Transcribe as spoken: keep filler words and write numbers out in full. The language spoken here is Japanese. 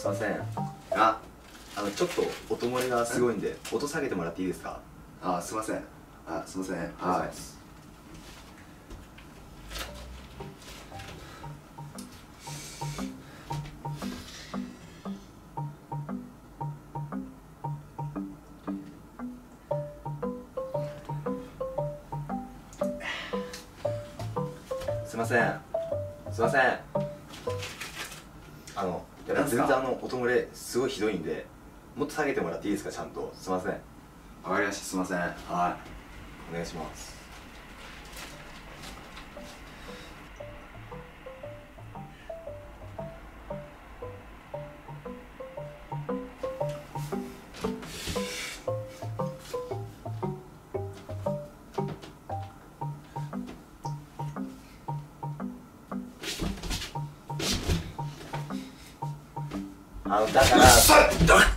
すいません。あ、あのちょっと音漏れがすごいんで音下げてもらっていいですか？ あ、すいません。あ、すいません。はい。 すいません。すいません。あのやっぱ全然あの音漏れすごいひどいんで、もっと下げてもらっていいですか？ちゃんと。すいません。 わかりました。すいません。はい。 お願いします。あのだから。